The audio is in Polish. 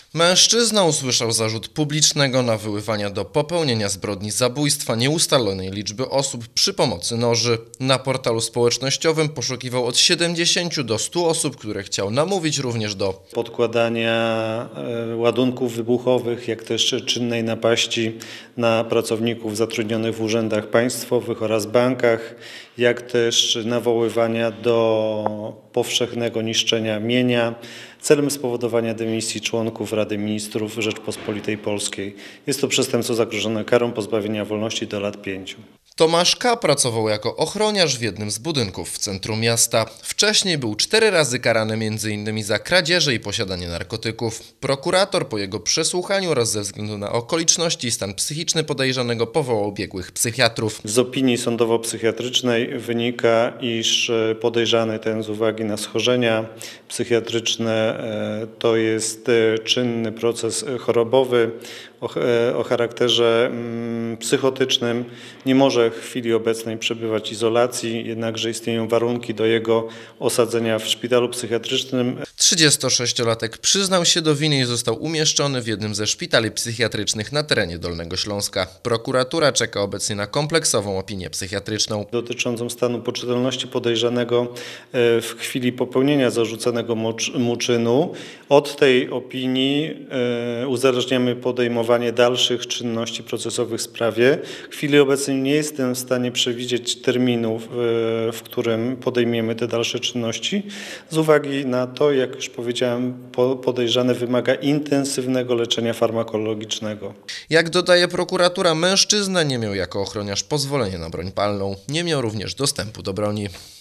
Mężczyzna usłyszał zarzut publicznego nawoływania do popełnienia zbrodni zabójstwa nieustalonej liczby osób przy pomocy noży. Na portalu społecznościowym poszukiwał od 70 do 100 osób, które chciał namówić również do podkładania ładunków wybuchowych, jak też czynnej napaści na pracowników zatrudnionych w urzędach państwowych oraz bankach, jak też nawoływania do powszechnego niszczenia mienia celem spowodowania dymisji członków Rady Ministrów Rzeczpospolitej Polskiej. Jest to przestępstwo zagrożone karą pozbawienia wolności do lat 5. Tomasz K. pracował jako ochroniarz w jednym z budynków w centrum miasta. Wcześniej był 4 razy karany m.in. za kradzieże i posiadanie narkotyków. Prokurator po jego przesłuchaniu oraz ze względu na okoliczności i stan psychiczny podejrzanego powołał biegłych psychiatrów. Z opinii sądowo-psychiatrycznej wynika, iż podejrzany ten z uwagi na schorzenia psychiatryczne to jest czynny proces chorobowy o charakterze psychotycznym. Nie może w chwili obecnej przebywać w izolacji, jednakże istnieją warunki do jego osadzenia w szpitalu psychiatrycznym. 36-latek przyznał się do winy i został umieszczony w jednym ze szpitali psychiatrycznych na terenie Dolnego Śląska. Prokuratura czeka obecnie na kompleksową opinię psychiatryczną dotyczącą stanu poczytalności podejrzanego w chwili popełnienia zarzucanego mu czynu. Od tej opinii uzależniamy podejmowanie dalszych czynności procesowych w sprawie. W chwili obecnej nie jestem w stanie przewidzieć terminów, w którym podejmiemy te dalsze czynności, z uwagi na to, jak już powiedziałem, podejrzany wymaga intensywnego leczenia farmakologicznego. Jak dodaje prokuratura, mężczyzna nie miał jako ochroniarz pozwolenia na broń palną. Nie miał również dostępu do broni.